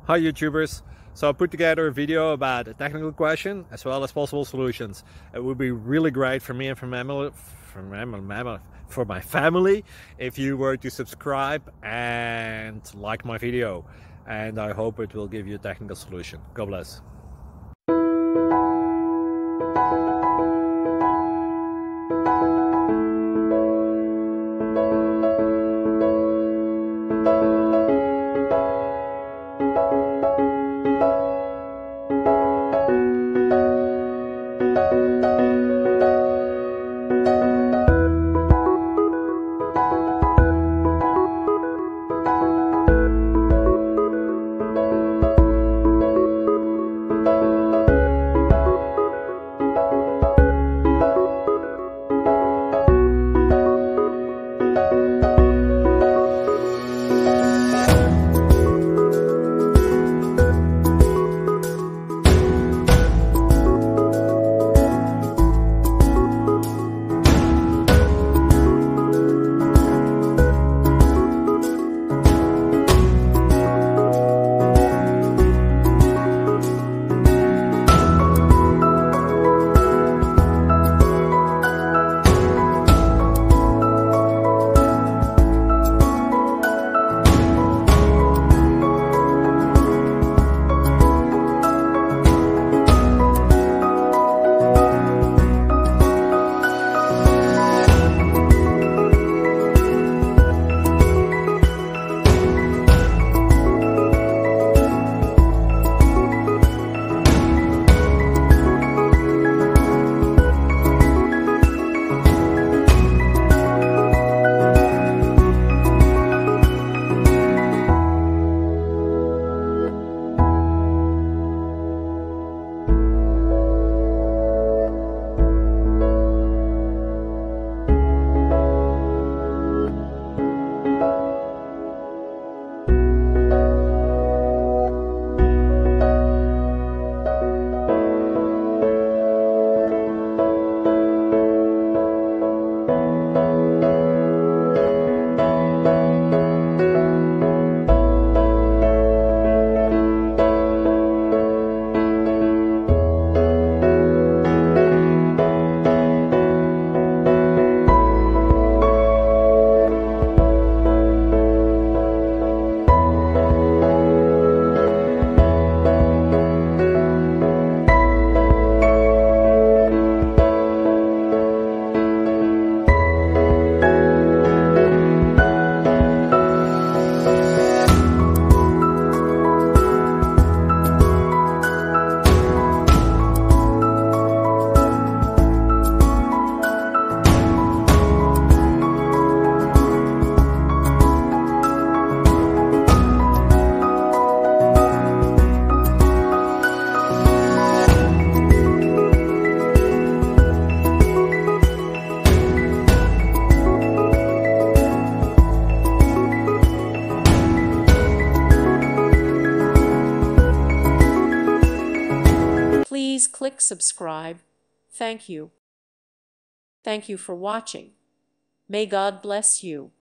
Hi YouTubers! So I put together a video about a technical question as well as possible solutions. It would be really great for me and for my family if you were to subscribe and like my video, and I hope it will give you a technical solution. God bless. Please click subscribe. Thank you. Thank you for watching. May God bless you.